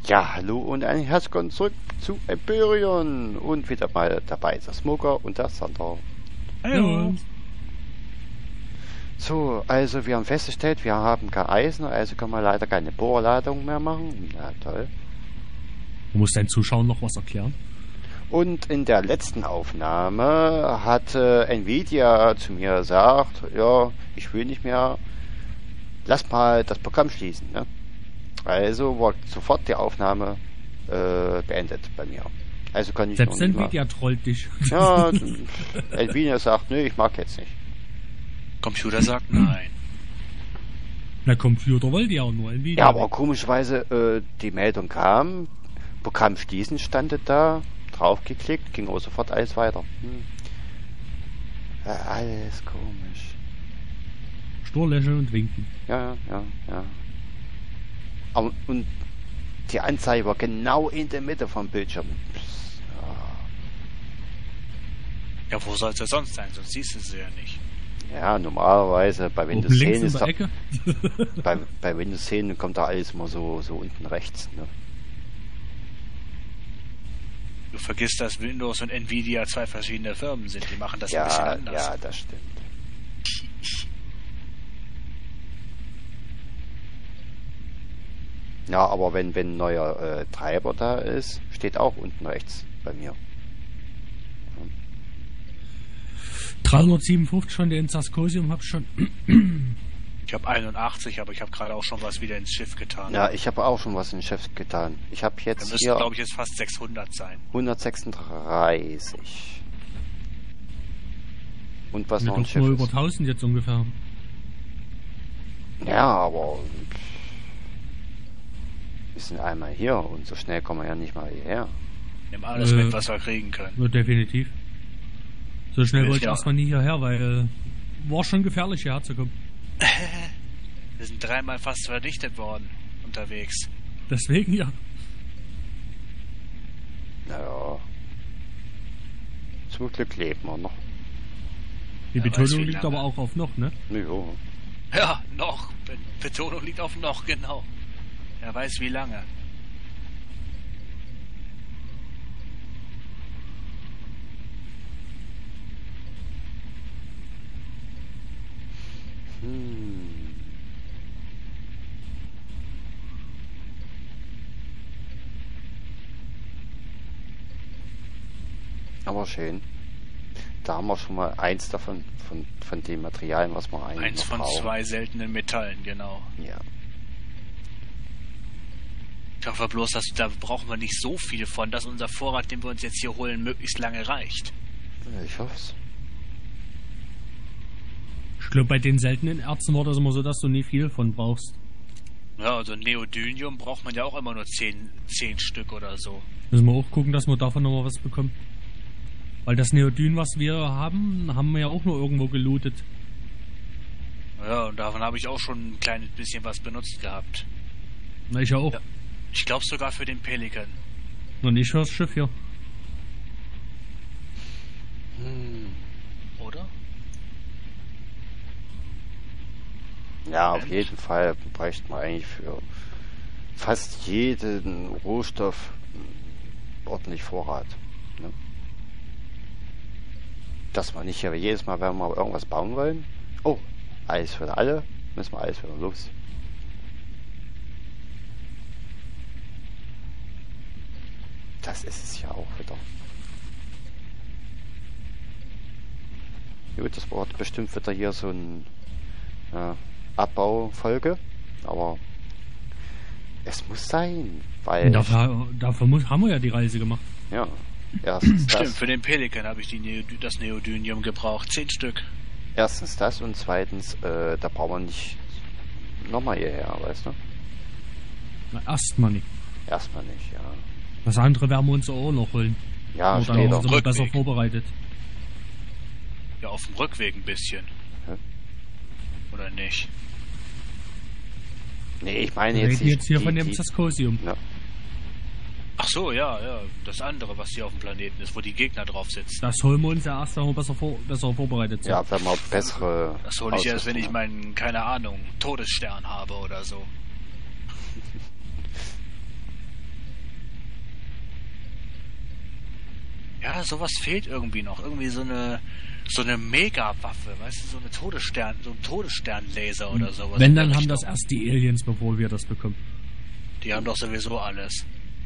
Ja, hallo und ein herzlich willkommen zurück zu Empyrion. Und wieder mal dabei ist der Smoker und der Sander. Hallo. So, also wir haben festgestellt, wir haben kein Eisen, also können wir leider keine Bohrladung mehr machen. Na toll. Du musst deinen Zuschauern noch was erklären. Und in der letzten Aufnahme hat Nvidia zu mir gesagt, ja, ich will nicht mehr, lass mal das Programm schließen. Ne? Also wurde sofort die Aufnahme beendet bei mir. Also kann ich Selbst noch nicht Nvidia trollt dich. Ja, Nvidia sagt, nö, ich mag jetzt nicht. Computer sagt nein. Na, Computer wollte ja auch nur Nvidia. Ja, aber komischerweise die Meldung kam, Programm schließen standet da, draufgeklickt, ging auch sofort alles weiter. Ja, alles komisch. Stur lächeln und winken. Ja. Aber, und die Anzeige war genau in der Mitte vom Bildschirm. Ja, wo soll es ja sonst sein? Sonst siehst du sie ja nicht. Ja, normalerweise bei Oben Windows 10 links in ist der da, Ecke. bei Windows 10 kommt da alles immer so unten rechts. Ne? Du vergisst, dass Windows und Nvidia zwei verschiedene Firmen sind. Die machen das ein bisschen anders. Ja, das stimmt. Ja, aber wenn ein neuer Treiber da ist, steht auch unten rechts bei mir. 357 schon, den Saskosium hab schon. Ich habe 81, aber ich habe gerade auch schon was wieder ins Schiff getan. Ja, ich habe auch schon was ins Schiff getan. Ich habe Da jetzt müssten, hier glaube ich, jetzt fast 600 sein. 136. Und was Wir noch ein doch Schiff nur über ist. 1000 jetzt ungefähr. Ja, aber wir sind einmal hier und so schnell kommen wir ja nicht mal hierher. Nimm alles mit, was wir kriegen können. Nur definitiv. So schnell Ja. wollte ich erstmal nie hierher, weil war schon gefährlich hierher zu kommen. Wir sind dreimal fast verdichtet worden unterwegs. Deswegen ja. Naja. Zum Glück leben wir noch. Die Ja, Betonung weiß, wie liegt lange. aber auch auf noch, ne? Jo. Ja, noch. Betonung liegt auf noch, genau. Wer weiß wie lange. Aber schön. Da haben wir schon mal eins davon, von den Materialien, was wir eigentlich Eins noch von brauchen. 2 seltenen Metallen, genau. Ja. Ich hoffe bloß, dass da brauchen wir nicht so viel von, dass unser Vorrat, den wir uns jetzt hier holen, möglichst lange reicht. Ich hoff's. Ich glaube, bei den seltenen Erzen war das immer so, dass du nie viel von brauchst. Ja, also Neodymium braucht man ja auch immer nur 10 Stück oder so. Müssen wir auch gucken, dass wir davon nochmal was bekommen. Weil das Neodyn, was wir haben wir ja auch nur irgendwo gelootet. Ja, und davon habe ich auch schon ein kleines bisschen was benutzt gehabt. Na, ich ja auch. Ja. Ich glaube sogar für den Pelikan. Noch nicht für das Schiff hier. Oder? Ja, auf jeden Fall bräuchte man eigentlich für fast jeden Rohstoff ordentlich Vorrat. Ne? Dass man nicht jedes Mal, wenn wir irgendwas bauen wollen, oh, Eis für alle, müssen wir alles wieder los. Das ist es ja auch wieder. Gut, das wird bestimmt wieder hier so ein Abbaufolge, aber es muss sein, weil Dafür haben wir ja die Reise gemacht. ja, erstens Stimmt, das, für den Pelikan habe ich das Neodymium gebraucht. 10 Stück. erstens das und zweitens, da brauchen wir nicht nochmal hierher, weißt du? Na, erstmal nicht. Erstmal nicht, ja. Das andere werden wir uns auch noch holen. Ja, Oder steht dann auch. sind wir besser Rückweg. vorbereitet. Ja, auf dem Rückweg ein bisschen. Hä? Oder nicht? Nee, ich meine Wir jetzt reden jetzt hier von dem die, Saskosium. ja, Ach so, ja. Das andere, was hier auf dem Planeten ist, wo die Gegner drauf sitzen. Das holen wir uns ja erst, wenn wir besser vorbereitet sind. ja, wenn wir bessere Das hole ich erst, wenn ich Ausrüstung meinen, keine Ahnung, Todesstern habe oder so. Ja, sowas fehlt irgendwie noch. Irgendwie so eine Mega-Waffe, weißt du, so ein Todessternlaser oder sowas. Wenn, dann haben das erst die Aliens, bevor wir das bekommen. Die haben doch sowieso alles.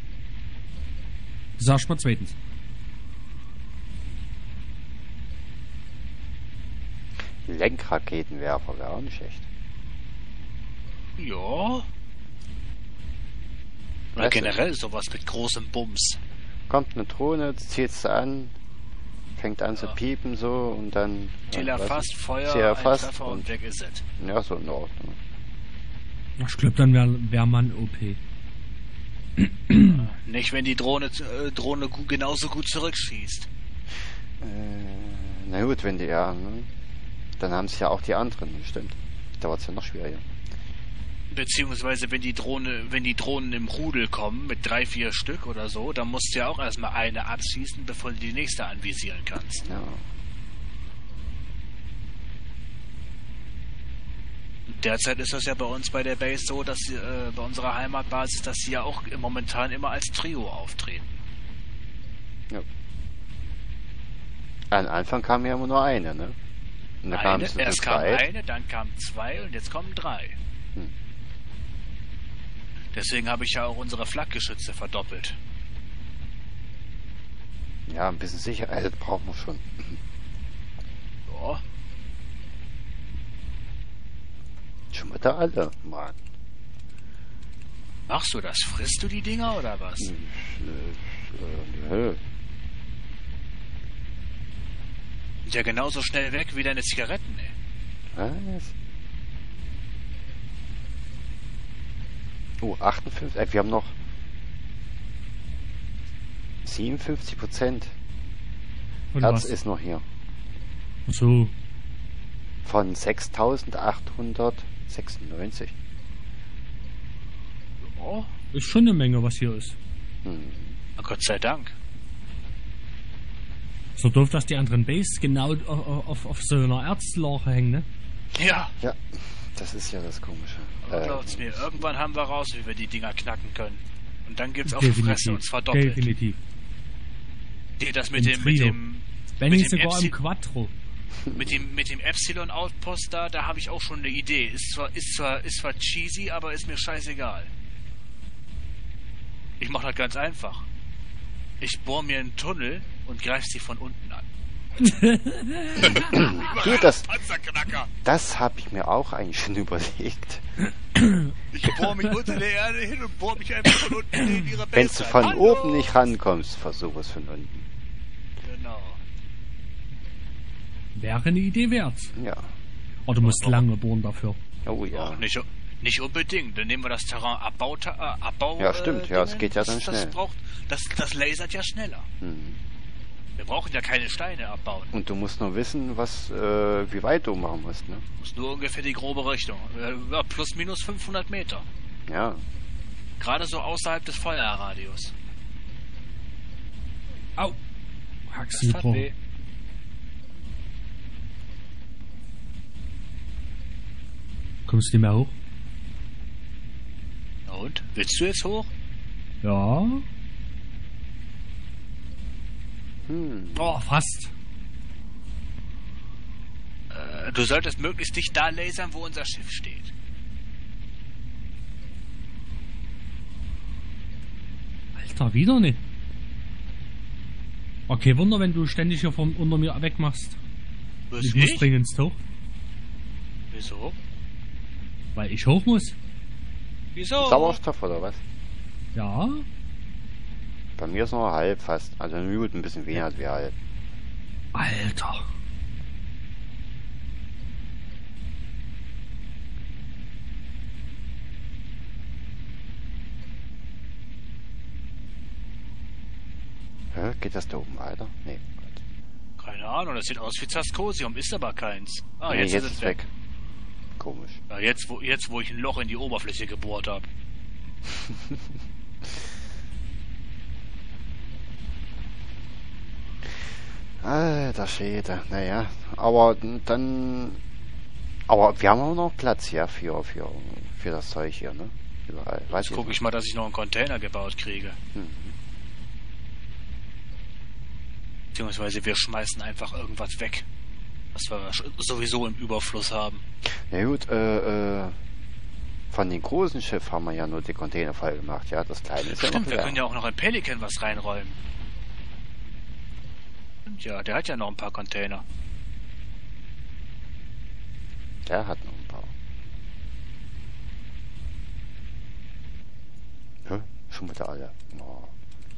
Sag mal zweitens. Lenkraketenwerfer wäre auch nicht schlecht. Ja. Oder Weißt du? generell sowas mit großem Bums. Kommt eine Drohne, zieht sie an, fängt an zu piepen so und dann... Ziel erfasst, Feuer, Ziel erfasst ein Treffer und weg ist es. Ja, so in Ordnung. Ich glaube, dann wär man OP. Nicht, wenn die Drohne genauso gut zurückschießt. Na gut, wenn die ja... Ne? Dann haben es ja auch die anderen, stimmt. Da war es ja noch schwieriger. Beziehungsweise wenn die Drohnen im Rudel kommen, mit 3-4 Stück oder so, dann musst du ja auch erstmal eine abschießen, bevor du die nächste anvisieren kannst. Ja. Derzeit ist das ja bei uns bei der Base so, dass bei unserer Heimatbasis, dass sie ja auch momentan immer als Trio auftreten. Ja. Am Anfang kam ja immer nur eine, ne? Und dann kam es Erst kam eine, dann kam 2 und jetzt kommen 3. Deswegen habe ich ja auch unsere Flakgeschütze verdoppelt. Ja, ein bisschen Sicherheit brauchen wir schon. Ja. Schon wieder alle, Mann. Machst du das? Frisst du die Dinger oder was? Nö. Sind ja genauso schnell weg wie deine Zigaretten, ey. Was? Oh, 58. Wir haben noch 57%. Und Herz was? ist noch hier. Ach so. Von 6.896. Oh, Ist schon eine Menge, was hier ist. na Gott sei Dank. So doof, dass die anderen Base genau auf so einer Erzlache hängen, ne? Ja, Ja, das ist ja das Komische. glaubt's mir. Irgendwann haben wir raus, wie wir die Dinger knacken können. Und dann gibt's auf die Fresse und zwar doppelt. Definitiv. Das Im Trio. Wenn mit nicht dem sogar im Epsi- Quattro. mit dem Epsilon Outpost da habe ich auch schon eine Idee. Ist zwar cheesy, aber ist mir scheißegal. Ich mache das ganz einfach. Ich bohre mir einen Tunnel und greife sie von unten an. Du, Panzerknacker. das habe ich mir auch eigentlich schon überlegt. Ich bohre mich unter der Erde hin und bohre mich einfach von unten in ihre Base. Wenn du von rein. Hallo! oben nicht rankommst, versuch es von unten. Genau. Wäre eine Idee wert. Ja. Aber du musst lange bohren dafür. Oh ja. Auch nicht unbedingt. Dann nehmen wir das Terrain Abbau. Ja, stimmt. Ja, es geht ja dann das schnell. Das lasert ja schneller. Mhm. Wir brauchen ja keine Steine abbauen. Und du musst nur wissen, wie weit du machen musst, ne? Muss nur ungefähr die grobe Richtung. Ja, plus minus 500 Meter. Ja. Gerade so außerhalb des Feuerradius. Au! Das Haxen tat weh. Kommst du nicht mehr hoch? Na und? Willst du jetzt hoch? Ja. Hm. Oh, fast. Du solltest möglichst nicht da lasern, wo unser Schiff steht. Alter, wieder nicht. Okay, Wunder, wenn du ständig hier unter mir wegmachst. Was, Ich muss ich? dringend hoch. Wieso? Weil ich hoch muss. Wieso? Sauerstoff oder was? Ja. Bei mir ist noch halb fast. Also gut, ein bisschen weniger als wir halb. Alter. Hä? Geht das da oben weiter? Nee. Keine Ahnung, das sieht aus wie Zaskosium, ist aber keins. Ah, Nee, jetzt, jetzt ist es ist weg. weg. Komisch. Ja, jetzt, wo ich ein Loch in die Oberfläche gebohrt habe. Alter Schwede. Naja. Aber dann... Aber wir haben auch noch Platz, ja, für das Zeug hier, ne? Überall. Jetzt gucke ich mal, dass ich noch einen Container gebaut kriege. Beziehungsweise wir schmeißen einfach irgendwas weg, was wir sowieso im Überfluss haben. Ja gut, von den großen Schiffen haben wir ja nur die Container voll gemacht, ja, das kleine ist ja noch Stimmt, wir leer. können ja auch noch in Pelican was reinräumen. Stimmt ja, der hat ja noch ein paar Container. Der hat noch ein paar. Hä? Schon wieder alle. Oh.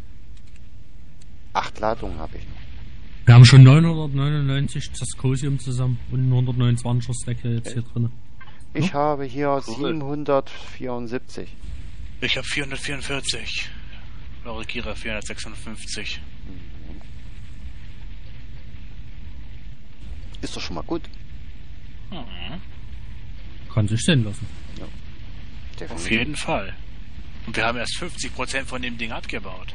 8 Ladungen habe ich noch. Wir haben schon 999 Zascosium zusammen und ein 129er Stack jetzt hier drin. Ich habe hier Cool. 774. Ich habe 444. Eure Kira 456. Ist doch schon mal gut. Mhm. Kann sich sehen lassen. Definitiv. Auf jeden Fall. Und wir haben erst 50% von dem Ding abgebaut.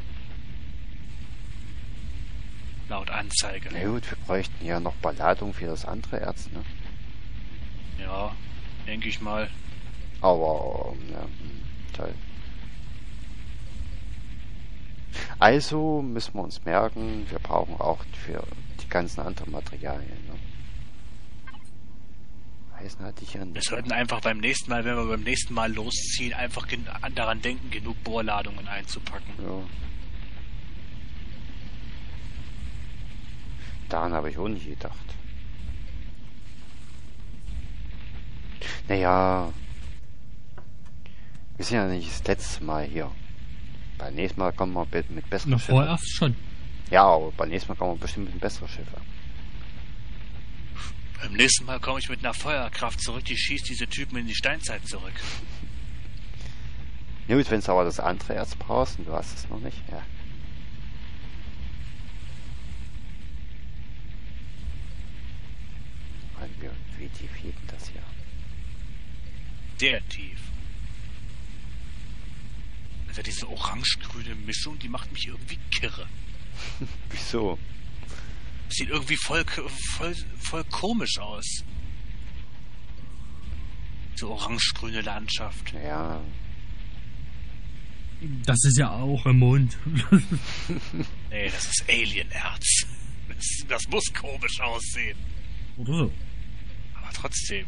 Laut Anzeige. Na gut, wir bräuchten ja noch Balladung für das andere Erz, ne? Ja, denke ich mal. Aber, ja, toll. Also müssen wir uns merken, wir brauchen auch für die ganzen anderen Materialien, ne? Heißen hatte ich ja Wir nicht. sollten einfach beim nächsten Mal, wenn wir beim nächsten Mal losziehen, einfach daran denken, genug Bohrladungen einzupacken. Ja. Daran habe ich auch nicht gedacht. Naja, wir sind ja nicht das letzte Mal hier. Beim nächsten Mal kommen wir mit besseren Na, Schiffen. vorerst schon. Ja, aber beim nächsten Mal kommen wir bestimmt mit besseren Schiffen. Beim nächsten Mal komme ich mit einer Feuerkraft zurück, die schießt diese Typen in die Steinzeit zurück. Ja gut, wenn es aber das andere Erz brauchst und du hast es noch nicht, ja. Wie tief geht denn das hier? Sehr tief. Also diese orange-grüne Mischung, die macht mich irgendwie kirre. Wieso? Sieht irgendwie voll komisch aus. So orange-grüne Landschaft. Ja, Das ist ja auch im Mond. Nee, das ist Alienerz. Das muss komisch aussehen. Oder so. Aber trotzdem.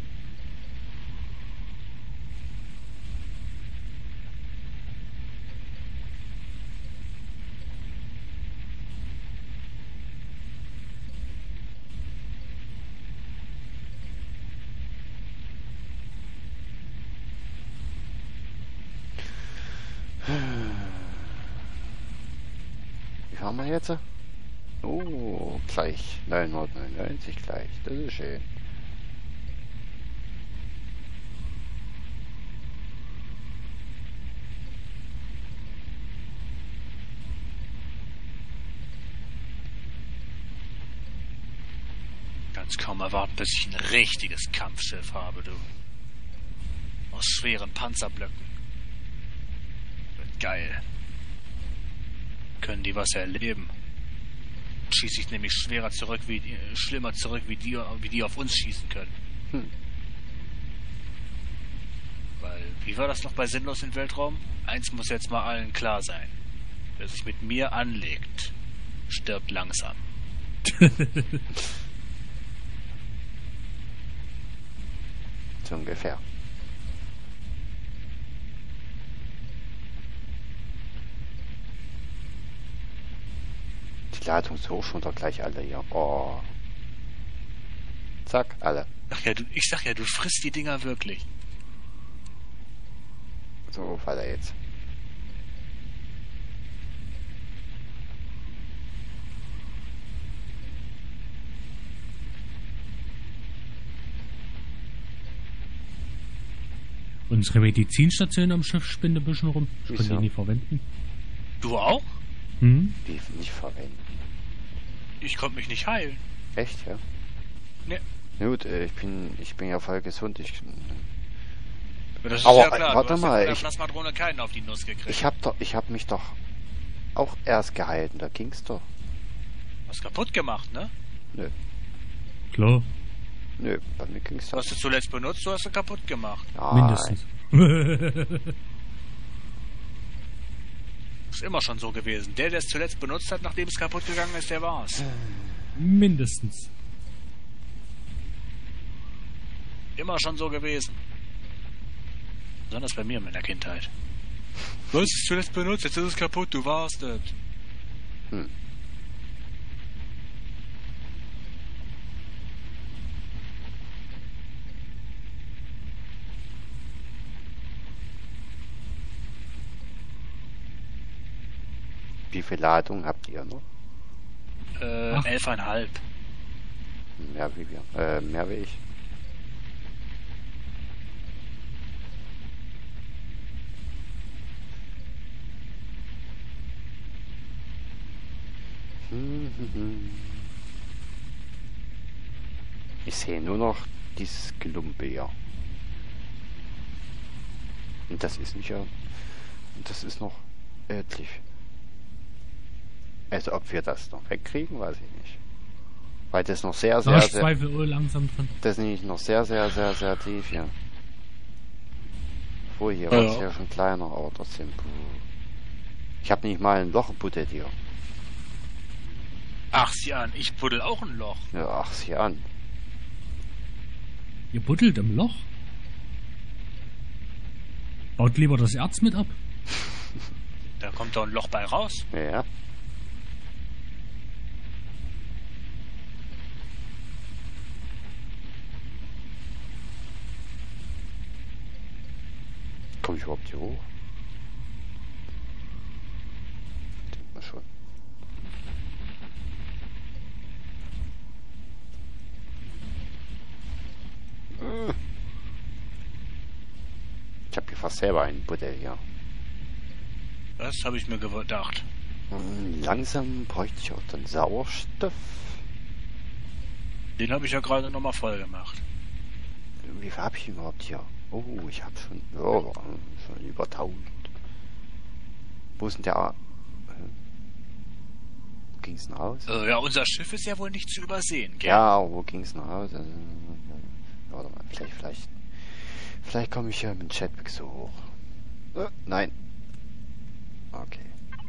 wie fahren wir jetzt? Oh, gleich 999 gleich, das ist schön. Kannst kaum erwarten, bis ich ein richtiges Kampfschiff habe, du. Aus schweren Panzerblöcken. Wird geil. Können die was erleben. Schieße ich nämlich schlimmer zurück, wie die auf uns schießen können. Hm. Weil, wie war das noch bei Sinnlos im Weltraum? Eins muss jetzt mal allen klar sein. Wer sich mit mir anlegt, stirbt langsam. So ungefähr. Die Ladung ist hoch, schon doch gleich alle hier. Oh. Zack, alle. Ich sag ja, du frisst die Dinger wirklich. So, weiter jetzt. Unsere Medizinstation am Schiff spinnt ein bisschen rum. Ich konnte Wieso? die nie verwenden. Du auch? Hm? Die nicht verwenden. Ich konnte mich nicht heilen. Echt, ja? Ne. Na gut, ich bin ja voll gesund. Das ist Aber, ja klar. warte Du hast mal, ja mit der ich- Plasmadrohne keinen auf die Nuss gekriegt. Ich hab mich doch auch erst gehalten, da ging's doch. Was kaputt gemacht, ne? Nö, Klar, nö, bei mir ging's Du doch. hast sie zuletzt benutzt, du hast sie kaputt gemacht. Nein. mindestens. Ist immer schon so gewesen. Der es zuletzt benutzt hat, nachdem es kaputt gegangen ist, der war's. Mindestens. Immer schon so gewesen. Besonders bei mir in meiner Kindheit. Du hast es zuletzt benutzt, jetzt ist es kaputt, du warst das. Hm. Wie viel Ladung habt ihr noch? 11,5. Mehr wie wir. Mehr wie ich. Ich sehe nur noch dieses Gelumpe hier. Und das ist nicht ja. Und das ist noch etlich. Also ob wir das noch wegkriegen, weiß ich nicht. Weil das noch sehr, sehr, Ich sehr. zweifle langsam dran. Das ist nämlich noch sehr, sehr, sehr, sehr tief hier. Wo hier Ja. war es ja schon kleiner, aber trotzdem. Ich habe nicht mal ein Loch gebuddelt hier. Ach, sieh an, ich buddel auch ein Loch. Ja, ach, sieh an. Ihr buddelt im Loch? Baut lieber das Erz mit ab. Da kommt doch ein Loch bei raus. Ja. Komm ich überhaupt hier hoch? Denkt man schon. Ich habe hier fast selber einen Buddel hier. Das habe ich mir gedacht. Langsam bräuchte ich auch dann Sauerstoff. Den habe ich ja gerade nochmal voll gemacht. Wie viel habe ich überhaupt hier? Oh, ich habe schon, oh, schon über 1000. Wo ist denn der? Wo ging's denn raus? Ja, unser Schiff ist ja wohl nicht zu übersehen, gell? Ja, wo ging's denn raus? Warte mal, vielleicht komme ich ja mit dem Jetpack so hoch. Nein. Okay.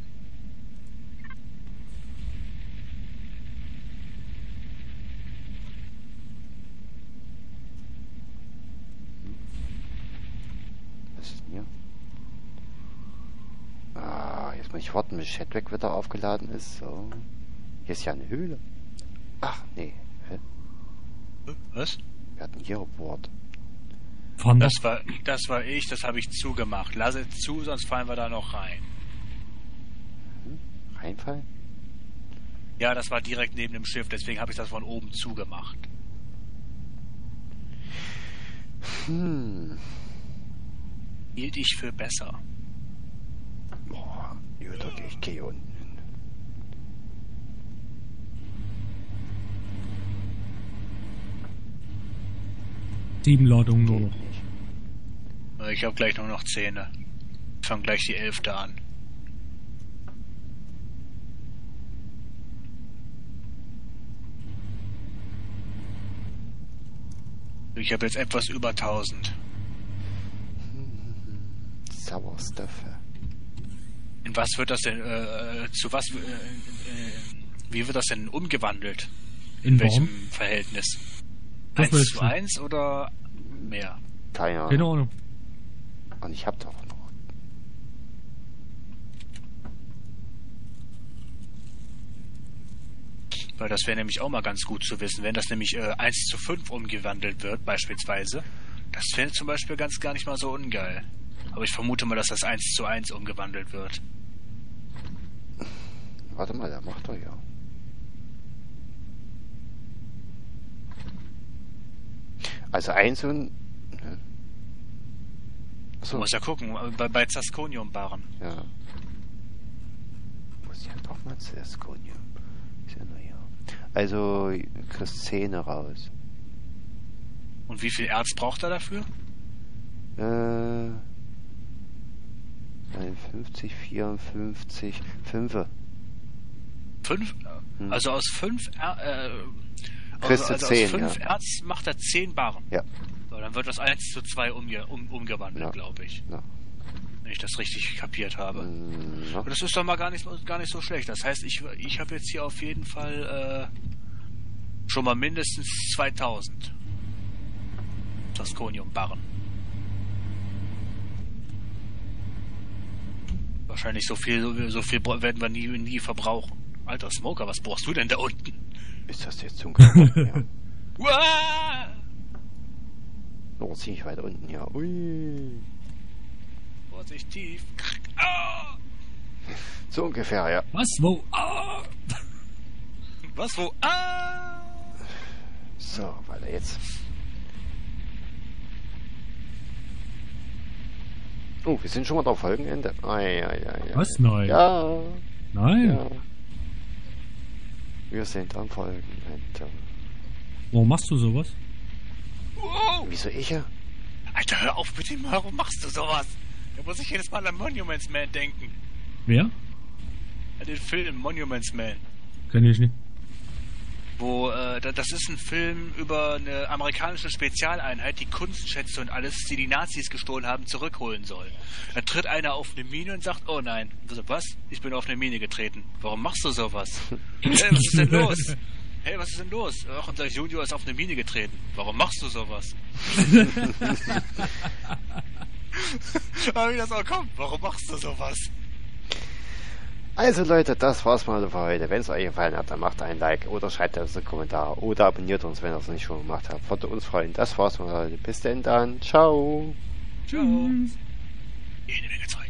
Was ist mir? Jetzt muss ich warten, bis Jetpack wieder aufgeladen ist. So. Hier ist ja eine Höhle. Ach, nee. Hä? Was? Wir hatten hier Wort. Fahren Das war ich, das habe ich zugemacht. Lass es zu, sonst fallen wir da noch rein. Reinfallen? Ja, das war direkt neben dem Schiff, deswegen habe ich das von oben zugemacht. Hielt ich für besser. Boah, gut, okay, ich gehe unten hin. Sieben Ladungen nur Geht noch. nicht. Ich habe gleich nur noch 10. Ich fange gleich die 11. an. Ich habe jetzt etwas über 1000. Sauerstoffe. In was wird das denn, wie wird das denn umgewandelt? In welchem Warm? Verhältnis? Das 1 weißt zu du. 1 oder mehr? Keine Keine Ahnung. Ahnung. Und ich hab doch noch. Weil das wäre nämlich auch mal ganz gut zu wissen, wenn das nämlich 1 zu 5 umgewandelt wird, beispielsweise. Das wäre zum Beispiel gar nicht mal so ungeil. Aber ich vermute mal, dass das 1 zu 1 umgewandelt wird. Warte mal, der macht doch ja. Also eins und. Du So. musst ja gucken, bei Zasconium-Barren. Ja. Muss ja doch mal zuerst Konium. Ist ja nur hier. Also, kriegst 10 raus. Und wie viel Erz braucht er dafür? 51, 54, 5. 5? Hm. Also aus 5 Kriegst du aus 10, 5 ja. Erz macht er 10 Barren. Ja. So, dann wird das 1 zu 2 umgewandelt, Ja. glaube ich. Ja. wenn ich das richtig kapiert habe. Ja. Und das ist doch mal gar nicht so schlecht. Das heißt, ich habe jetzt hier auf jeden Fall schon mal mindestens 2000 Tosconium-Barren. Wahrscheinlich so viel werden wir nie verbrauchen. Alter Smoker, was brauchst du denn da unten? Ist das jetzt zum ja. Uah! Oh, ziemlich weit unten, ja. Ui. Vorsicht, tief. Ah! So ungefähr, ja. Was? Wo? Ah! Was, wo? Ah! So, weiter jetzt. Oh, wir sind schon mal auf Folgenende. Was? Nein. Ja. Nein. Ja. Wir sind am Folgenende. Warum machst du sowas? Wow! Wieso ich ja? Alter, hör auf mit dem, warum machst du sowas? Da muss ich jedes Mal an Monuments Man denken. Wer? An den Film Monuments Man. Kenn ich nicht. Wo, das ist ein Film über eine amerikanische Spezialeinheit, die Kunstschätze und alles, die Nazis gestohlen haben, zurückholen soll. Da tritt einer auf eine Mine und sagt, oh nein. Was? Ich bin auf eine Mine getreten. Warum machst du sowas? Hey, was ist denn los? Hey, was ist denn los? Ach, unser Junior ist auf eine Mine getreten. Warum machst du sowas? Aber wie das auch kommt, warum machst du sowas? Also Leute, das war's mal für heute. Wenn es euch gefallen hat, dann macht einen Like oder schreibt uns einen Kommentar oder abonniert uns, wenn ihr es nicht schon gemacht habt. Würde uns freuen. Das war's mal heute. Bis denn dann. Ciao. Ciao. Jede Menge Zeug.